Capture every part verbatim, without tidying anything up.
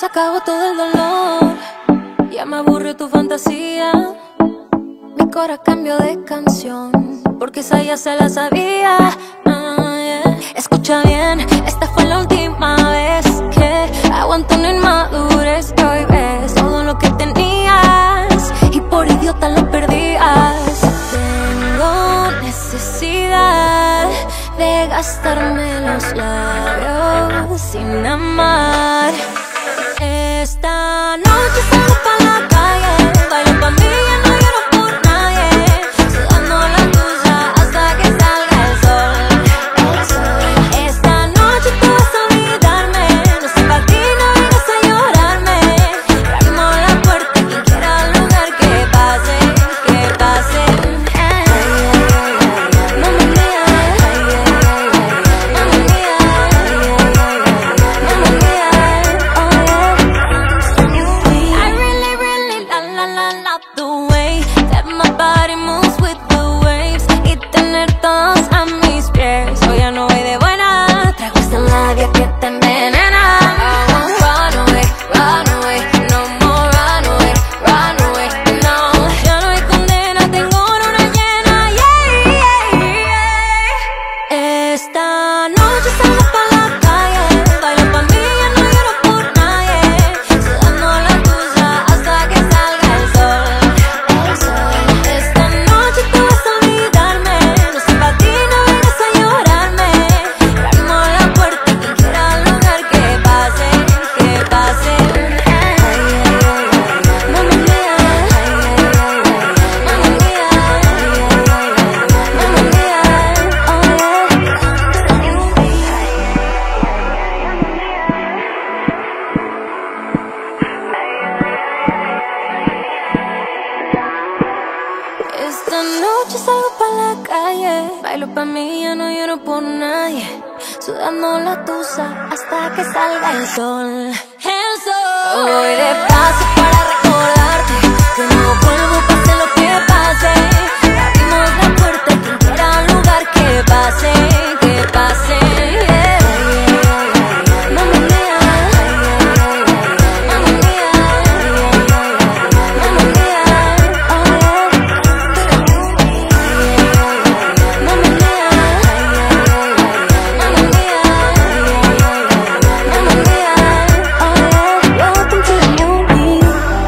Se acabó todo el dolor, ya me aburrió tu fantasía. Mi cora cambió de canción, porque esa ya se la sabía. Ah, yeah. Escucha bien, esta fue la última vez que aguanto una inmadurez. Que hoy ves todo lo que tenías y por idiota lo perdías. Tengo necesidad de gastarme los labios sin amar. Esta noche salgo pa' la calle, bailo pa' mí, ya no lloro por nadie. Sudando la tuya hasta que salga el sol. Esta noche tú vas a olvidarme, no sé pa' ti, no vengas a llorarme. Abrimos la puerta, quien quiera al lugar que pase, que pase. Mamma mía, mamma mía, mamma mía, oh yeah. I really, really la la la love the way that my body moves with the waves. Y tener todos a mis pies. Hoy ya no voy de buena, traigo esa labia que te envenena. I won't run away, run away, no more run away, run away, no. Ya no hay condena, tengo una llena, yeah, yeah, yeah. Esta noche salgo pa' la calle, bailo pa' mí, ya no lloro por nadie. Sudando la tuya hasta que salga el sol. Esta noche tú vas a olvidarme, no sé pa' ti, no vengas a llorarme. Abrimos la puerta, quien quiera al lugar que pase, que pase. Mamma mía, mamma mía, mamma mía, oh yeah. Esta noche salgo pa' la calle, bailo pa' mí, ya no lloro por nadie. Sudando la tusa hasta que salga el sol. El sol. Voy de paso para recordarte que no vuelvo pase lo que pase. Abrimos la puerta, quien quiera al lugar que pase, que pase. Yeah. Mamma mía, mamma mía, mamma mía, oh yeah. Mamma mía, mamma mía, mamma mía, oh yeah. Welcome to the movie.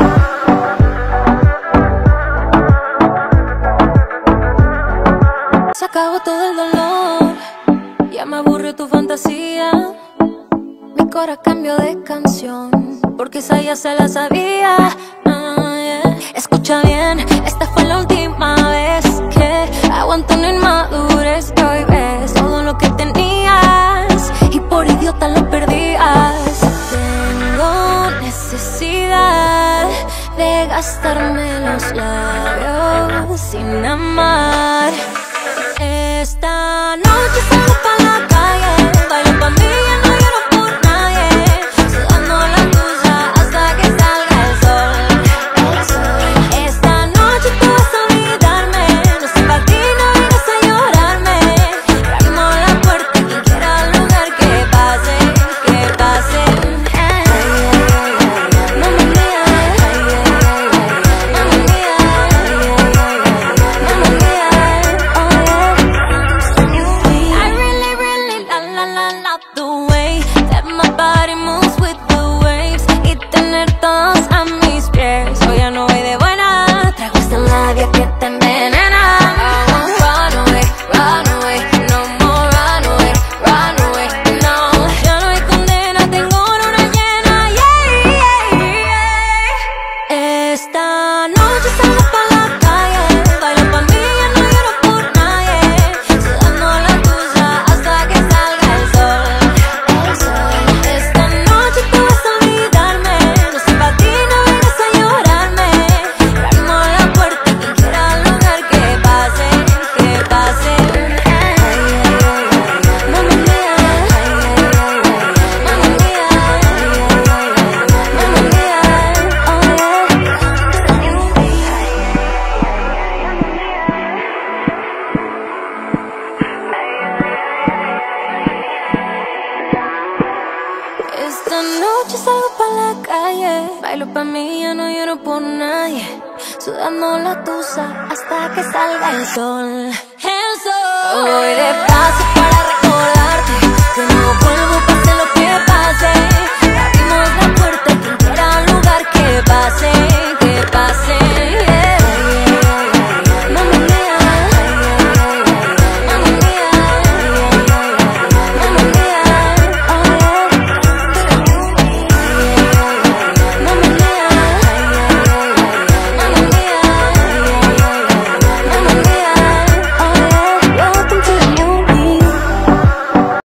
Se acabó todo el dolor, ya me aburrió tu fantasía. Mi cora cambió de canción, porque esa ya se la sabía. Ah, yeah. Escucha bien, esta fue la última vez que aguanto una inmadurez. Que hoy ves todo lo que tenías y por idiota lo perdías. Tengo necesidad de gastarme los labios sin amar. Esta noche salgo pa' la calle, bailo pa' mí, ya no lloro por nadie. Sudando la tuya hasta que salga el sol. Esta noche tú vas a olvidarme, no sé pa' ti, no vengas a llorarme. Abrimos la puerta, quien quiera al lugar que pase, que pase. Mamma mía, mamma mía, mamma mía, oh yeah. I really, bailo pa' mí, ya no lloro por nadie. Sudando la tusa hasta que salga el sol. El sol. Voy despacio